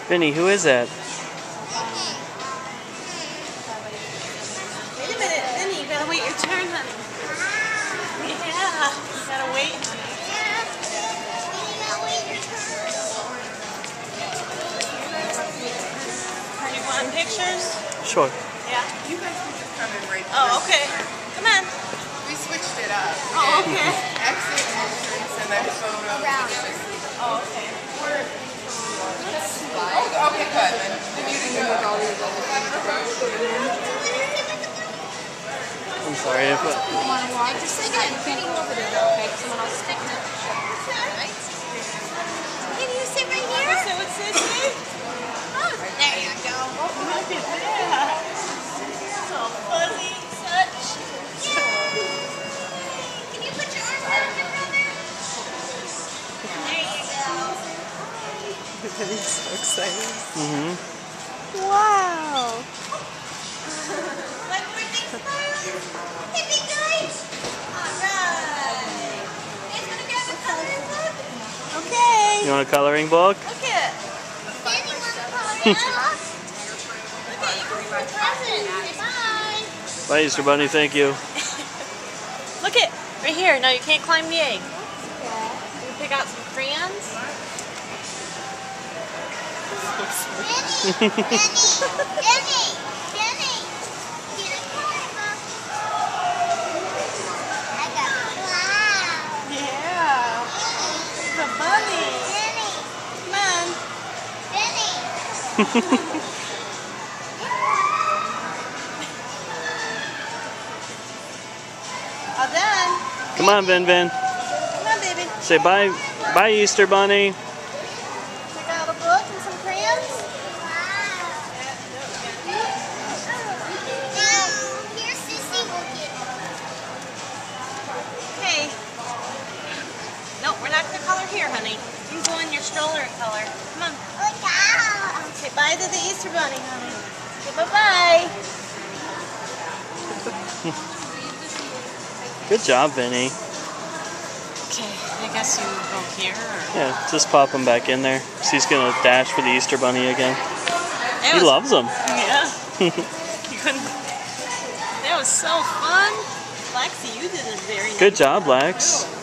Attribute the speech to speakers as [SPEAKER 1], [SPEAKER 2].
[SPEAKER 1] Vinny, who is that?
[SPEAKER 2] Wait a minute, Vinny, you gotta wait your turn, honey. Yeah, you gotta wait. You want pictures?
[SPEAKER 1] Sure.
[SPEAKER 2] Yeah.
[SPEAKER 3] You guys can just come in right now.
[SPEAKER 2] Oh, okay. Come on.
[SPEAKER 3] We switched it up.
[SPEAKER 2] Oh, okay.
[SPEAKER 3] Exit entrance and then photos.
[SPEAKER 2] Oh, okay.
[SPEAKER 3] Oh, okay, good. Then you can go.
[SPEAKER 1] I'm sorry if
[SPEAKER 4] You want to walk? Just like that. You can't go over there though, okay? Someone else is taking it. Right? Can you sit right here?
[SPEAKER 2] So what's this, Dave?
[SPEAKER 4] Oh, there you go.
[SPEAKER 2] Look at that. So fuzzy, such.
[SPEAKER 4] Can you put your arm around your brother? There you go.
[SPEAKER 2] Vinny's so excited.
[SPEAKER 1] Mm-hmm.
[SPEAKER 2] Wow.
[SPEAKER 4] One more big smile. Okay, big guys. All right. You guys want to grab a coloring book?
[SPEAKER 2] Okay.
[SPEAKER 1] You want a coloring book?
[SPEAKER 2] Look at.
[SPEAKER 4] Danny wants a coloring book. Look at you for a present. Say bye.
[SPEAKER 1] Bye, Easter Bunny. Thank you.
[SPEAKER 2] Look at right here. No, you can't climb the egg. You pick out some crayons.
[SPEAKER 4] Danny, Danny, Danny, Danny. Get a coloring book. I got wow.
[SPEAKER 2] Yeah. The bunny.
[SPEAKER 4] Danny,
[SPEAKER 2] Come on.
[SPEAKER 4] Danny.
[SPEAKER 2] All done.
[SPEAKER 1] Come on, Vin Vin.
[SPEAKER 2] Come on, baby.
[SPEAKER 1] Say bye. Bye, Easter Bunny.
[SPEAKER 2] Pick out a book and some crayons.
[SPEAKER 4] Here, Sissy will get
[SPEAKER 2] Hey. No, we're not going to color here, honey. You can go in your stroller and color. Come on. Say bye to the Easter Bunny, honey. Say bye-bye.
[SPEAKER 1] Good job, Vinny.
[SPEAKER 2] Okay, I guess you go here. Or...
[SPEAKER 1] Yeah, just pop him back in there. So he's gonna dash for the Easter Bunny again. He
[SPEAKER 2] was,
[SPEAKER 1] loves them.
[SPEAKER 2] Yeah. You couldn't. That was so fun. Lexi, you did it very nice.
[SPEAKER 1] Good job, Lex.